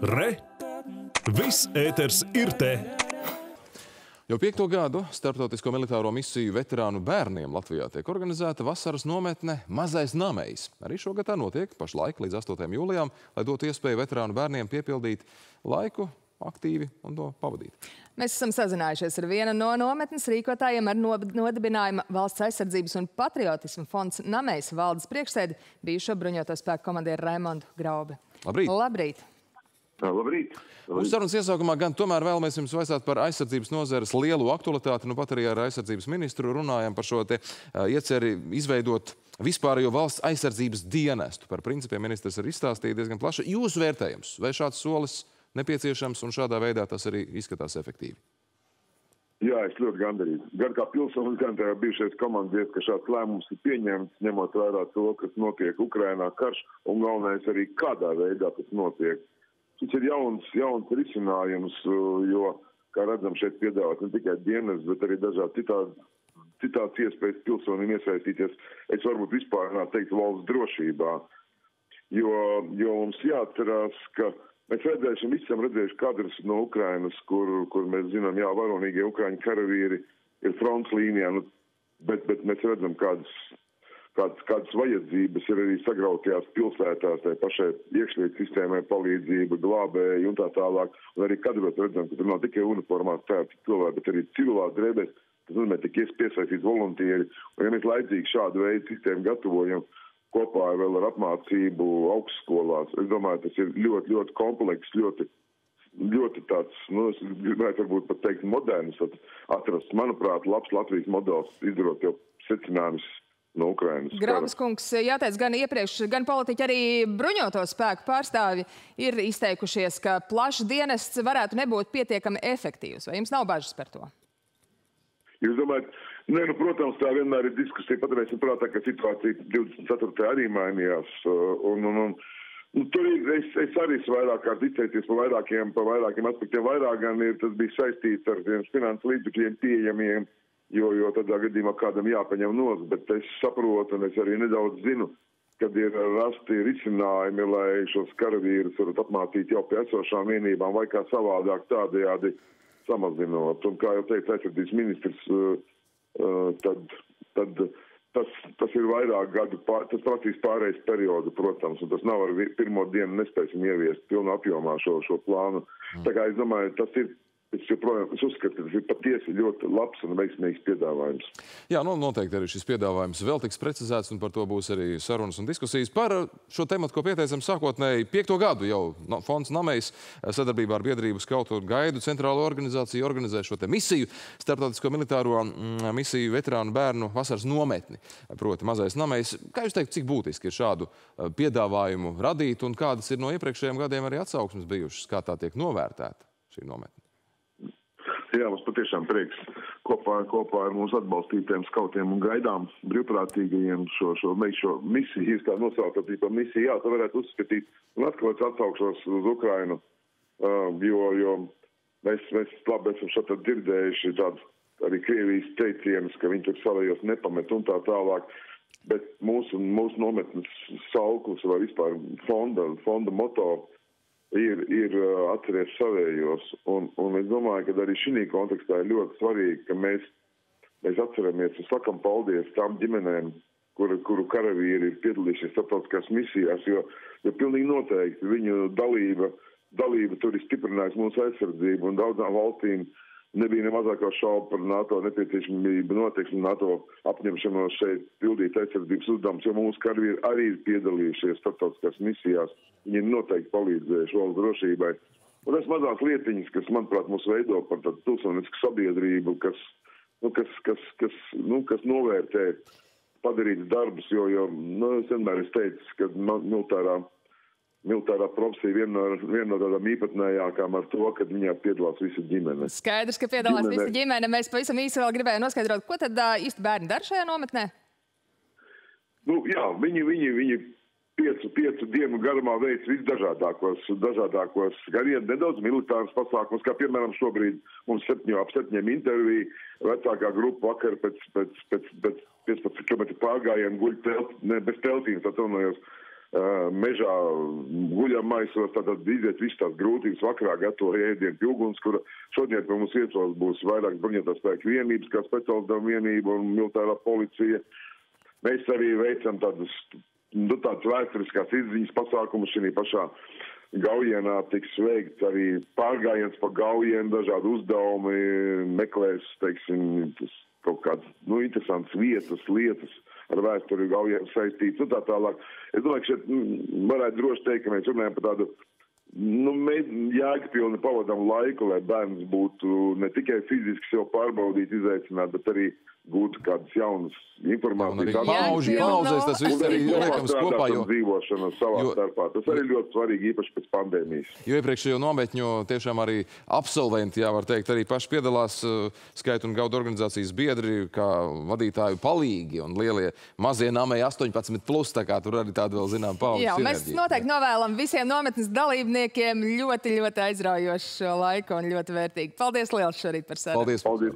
Re! Viss ēters ir te! Jau 5. gadu starptautisko militāro misiju veterānu bērniem Latvijā tiek organizēta vasaras nometne Mazais Namejs. Arī šogad tā notiek pašlaik līdz 8. jūlijām, lai dotu iespēju veterānu bērniem piepildīt laiku aktīvi un to pavadīt. Mēs esam sazinājušies ar vienu no nometnes rīkotājiem ar nodibinājuma Valsts aizsardzības un patriotisma fonds Namejs valdes priekšsēdi bijušo bruņoto spēku komandieru Raimondu Graubi. Labrīt! Labrīt! Labrīt! Mūsu sarunas iesākumā gan tomēr vēlamies jums vaicāt par aizsardzības nozares lielu aktualitāti. Nu pat arī ar aizsardzības ministru runājam par šo te ieceri izveidot vispārējo valsts aizsardzības dienestu. Par principiem ministrs ir izstāstījis diezgan plaši. Jūsu vērtējums, vai šāds solis nepieciešams un šādā veidā tas arī izskatās efektīvi? Jā, es ļoti gandarīts. Gan kā pilsonis, gan kā bijušais komandieris, ka šāds lēmums ir pieņemts, ņemot vērā to, kas notiek Ukrainā karš, un galvenais arī kādā veidā tas notiek. Šis ir jauns risinājums, jo, kā redzam, šeit piedāvāt ne tikai dienas, bet arī dažādi citāds iespējas pilsonim iesaistīties. Es varbūt vispār teikt valsts drošībā, jo mums jāatcerās, ka mēs esam redzējuši kadrus no Ukrainas, kur mēs zinām, jā, varonīgie ukraiņu karavīri ir fronts līnijā, bet mēs redzam, kādas vajadzības ir arī sagrautajās pilsētās, tai pašai iekšlietu sistēmai palīdzība, glābēji un tā tālāk. Un arī kadros redzam, ka tur nav tikai uniformās tērti cilvēki, bet arī civilās drēbēs, tas nozīmē, ka piesaistīt voluntieri. Un ja mēs laicīgi šādu veidu sistēmu gatavojam, kopā vēl ar apmācību augstskolās, es domāju, tas ir ļoti, ļoti komplekss, ļoti tāds, es gribētu varbūt pat teikt moderns, atrast, manuprāt, labs Latvijas modelis, izdarot jau secinājumus no Ukrainas. Graubas kungs, jāteic, gan iepriekš, gan politiķi, arī bruņoto spēku pārstāvi ir izteikušies, ka plašs dienests varētu nebūt pietiekami efektīvs. Vai jums nav bažas par to? Jūs domājat, protams, tā vienmēr ir diskusija. Paturēsim prātā, ka situācija 24. arī mainījās. Tur es arī vairāk kārt izteicies par vairākiem aspektiem. Vairāk gan tas bija saistīts ar finansu līdzekļiem pieejamiem, jo tādā gadījumā kādam jāpaņem nos, bet es saprotu un es arī nedaudz zinu, kad ir rasti risinājumi, lai šos karavīrus varat apmācīt jau pie esošām vienībām vai kā savādāk tādējādi samazinot. Un kā jau teica aizsardzības ministrs, tad tas ir vairāk gadu, tas prasīs pārējais periodu, protams, un tas nav ar pirmo dienu nespēsim ieviest pilnu apjomā šo plānu. Tā kā es domāju, es uzskatu, ka tas ir patiesi ļoti labs un veiksmīgs piedāvājums. Jā, noteikti arī šis piedāvājums vēl tiks precizēts, un par to būs arī sarunas un diskusijas. Par šo tematu, ko pieteicam sākotnēji 5. gadu jau fonds Namejs sadarbībā ar biedrību Skautu un Gaidu centrālo organizāciju organizē šo te misiju, starptautisko militāro misiju veterānu bērnu vasaras nometni, proti Mazais Namejs. Kā jūs teikt, cik būtiski ir šādu piedāvājumu radīt un kādas ir no iepriekšējiem gadiem arī atsauksmes bijušas, kā tā tiek novērtēta šī nometne? Jā, mums patiešām prieks kopā ar mūsu atbalstītiem skautiem un gaidām brīvprātīgajiem šo misiju, tā nosaukt par misiju, jā, tā varētu uzskatīt. Un atkal es atsaukšos uz Ukrainu, jo mēs labi esam šeit dzirdējuši tādu arī Krievijas teicienus, ka viņi tur savējos nepamet un tā tālāk. Bet mūsu nometnes sauklis vai vispār fonda moto ir atceries savējos, un es domāju, ka arī šī kontekstā ir ļoti svarīgi, ka mēs atceramies un sakam paldies tām ģimenēm, kuru karavīri ir piedalījušies starptautiskās misijās, jo pilnīgi noteikti viņu dalība tur ir stiprinājusi mūsu aizsardzību, un daudzām valstīm nebija ne mazākā šauba par NATO nepieciešamību noteikti NATO apņemšanos šeit pildīt aizsardzības uzdevumus, jo mūsu karavīri arī ir piedalījušies starptautiskās misijās. Viņi ir noteikti palīdzējuši valsts drošībai. Un tas mazās lietiņas, kas, manuprāt, mūs veido par tādu pilsonisku sabiedrību, kas novērtē padarītas darbus, jo es vienmēr esmu teicis, ka militārā profesija viena no tādām īpatnējākām ar to, ka viņā piedalās visa ģimene. Skaidrs, ka piedalās visa ģimene. Mēs pavisam īsi vēl gribējām noskaidrot, ko tad īsti bērni dara šajā nometnē? Jā, viņi 5 dienu garumā veids visdažādākos gariem, nedaudz militārus pasākumus, kā piemēram šobrīd mums ap 7 interviju, vecākā grupa vakar pēc 15 km pārgājienu guļ bez teltīm, atvainojos mežā guļam maisos, tātad iziet visas tās grūtības, vakarā gatavo ēdienu pie ugunskura. Šodien pie mums iecels būs vairāk bruņotā spēku vienības, kā speciālizdevuma vienība un militārā policija. Mēs arī veicam tādas vēsturiskās izziņas pasākumus šī pašā Gaujienā tiks veikts arī pārgājiens pa Gaujienu, dažādi uzdevumi, meklēs, teiksim, kaut kādas, interesantas vietas, lietas ar vēsturi Gaujienu saistītas un tā tālāk. Es domāju, ka šeit varētu droši teikt, ka mēs runājam par tādu, jēgpilni pavadām laiku, lai bērns būtu ne tikai fiziski sev pārbaudīt, izaicināt, bet arī gūt kādas jaunas informācijas. Pauzēs tas viss arī liekams kopā, jo dzīvošana savā starpā. Tas arī ļoti svarīgi, īpaši pēc pandēmijas. Jo iepriekšējo nometņu tiešām arī absolventi, var teikt, arī paši piedalās Skaitu un Gaudu organizācijas biedri, kā vadītāju palīgi un lielie mazie namēji 18+, tā kā tur arī tāda vēl zinām paudzes sinerģija. Mēs noteikti novēlam visiem nometnes dalībniekiem ļoti, ļoti aizraujošu laiku un ļoti vērtīgi. Paldies liels šorīt par sarunu. Paldies.